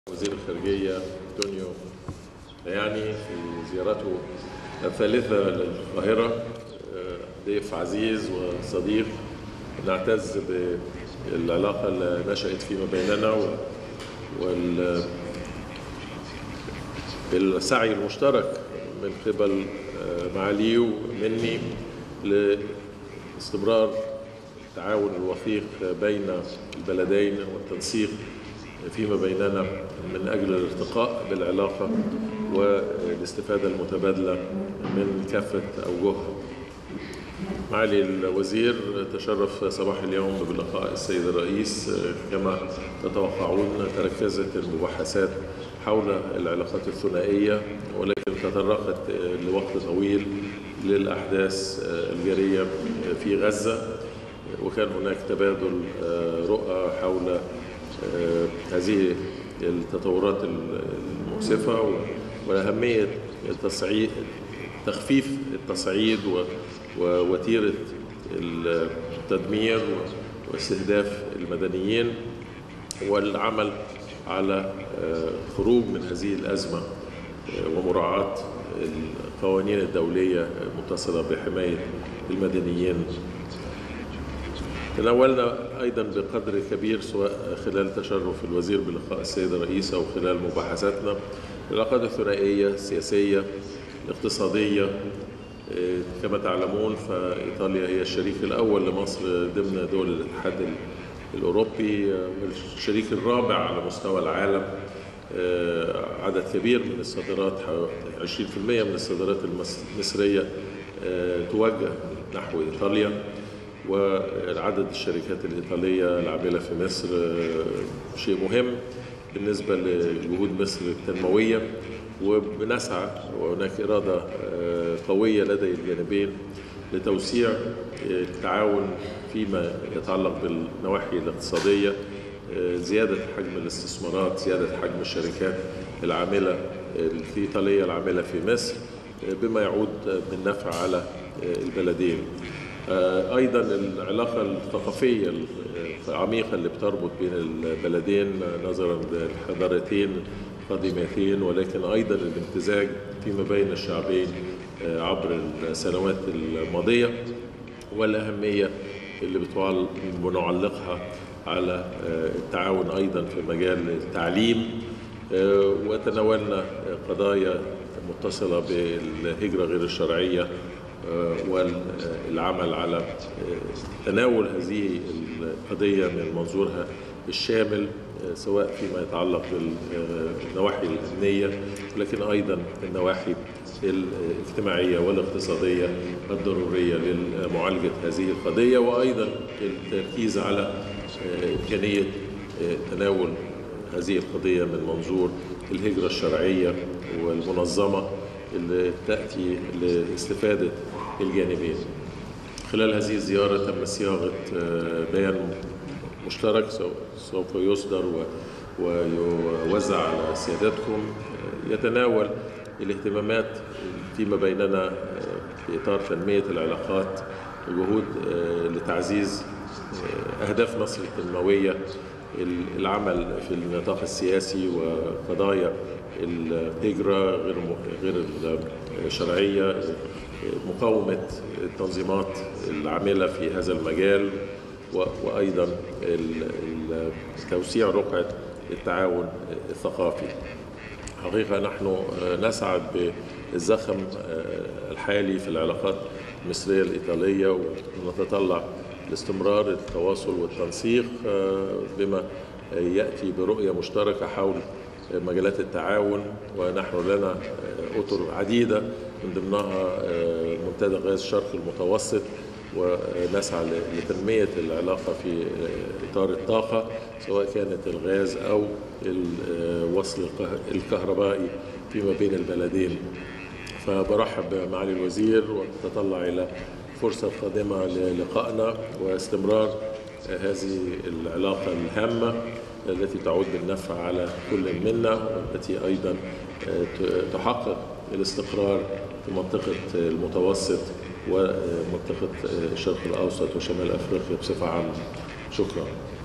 وزير الخارجية أنطونيو تاياني في زيارته الثالثة للقاهرة، ضيف عزيز وصديق. نعتز بالعلاقة اللي نشأت فيما بيننا والسعي المشترك من قبل معاليه ومني لاستمرار التعاون الوثيق بين البلدين والتنسيق فيما بيننا من أجل الارتقاء بالعلاقة والاستفادة المتبادلة من كافة أوجهها. معالي الوزير تشرف صباح اليوم بلقاء السيد الرئيس. كما تتوقعون تركزت المباحثات حول العلاقات الثنائية، ولكن تطرقت لوقت طويل للأحداث الجارية في غزة، وكان هناك تبادل رؤى حول هذه التطورات المؤسفة وأهمية تخفيف التصعيد ووتيرة التدمير واستهداف المدنيين، والعمل على خروج من هذه الأزمة ومراعاة القوانين الدولية المتصلة بحماية المدنيين. تناولنا أيضا بقدر كبير سواء خلال تشرف الوزير بلقاء السيد الرئيس أو خلال مباحثاتنا العلاقات الثنائية السياسية الاقتصادية. كما تعلمون فإيطاليا هي الشريك الأول لمصر ضمن دول الاتحاد الأوروبي، والشريك الرابع على مستوى العالم. عدد كبير من الصادرات، 20% من الصادرات المصرية توجه نحو إيطاليا، وعدد الشركات الإيطالية العاملة في مصر شيء مهم بالنسبة لجهود مصر التنموية، وبنسعى وهناك إرادة قوية لدى الجانبين لتوسيع التعاون فيما يتعلق بالنواحي الاقتصادية، زيادة حجم الاستثمارات، زيادة حجم الشركات العاملة الإيطالية العاملة في مصر، بما يعود بالنفع على البلدين. أيضا العلاقة الثقافية العميقة اللي بتربط بين البلدين نظرا للحضارتين قديمتين، ولكن أيضا الامتزاج فيما بين الشعبين عبر السنوات الماضية، والأهمية اللي بنعلقها على التعاون أيضا في مجال التعليم. وتناولنا قضايا متصلة بالهجرة غير الشرعية والعمل على تناول هذه القضية من منظورها الشامل، سواء فيما يتعلق بالنواحي الأمنية، لكن أيضا النواحي الاجتماعية والاقتصادية الضرورية لمعالجة هذه القضية، وأيضا التركيز على إمكانية تناول هذه القضية من منظور الهجرة الشرعية والمنظمة اللي تأتي لاستفادة الجانبين. خلال هذه الزيارة تم صياغة بيان مشترك سوف يصدر ويوزع على سيادتكم، يتناول الاهتمامات فيما بيننا في إطار تنمية العلاقات، جهود لتعزيز أهداف مصر التنموية، العمل في النطاق السياسي وقضايا الهجرة غير الشرعية، مقاومة التنظيمات العاملة في هذا المجال، وأيضا توسيع رقعة التعاون الثقافي. حقيقة نحن نسعد بالزخم الحالي في العلاقات المصرية الإيطالية، ونتطلع لاستمرار التواصل والتنسيق بما يأتي برؤية مشتركة حول مجالات التعاون. ونحن لنا أطر عديدة من ضمنها منتدى غاز الشرق المتوسط، ونسعى لتنمية العلاقة في إطار الطاقة، سواء كانت الغاز أو الوصل الكهربائي فيما بين البلدين. فبرحب بمعالي الوزير وأتطلع إلى فرصة قادمة للقائنا واستمرار هذه العلاقة الهامة التي تعود بالنفع على كل منا، والتي أيضا تحقق الاستقرار في منطقة المتوسط ومنطقة الشرق الأوسط وشمال أفريقيا بصفة عامة. شكرا.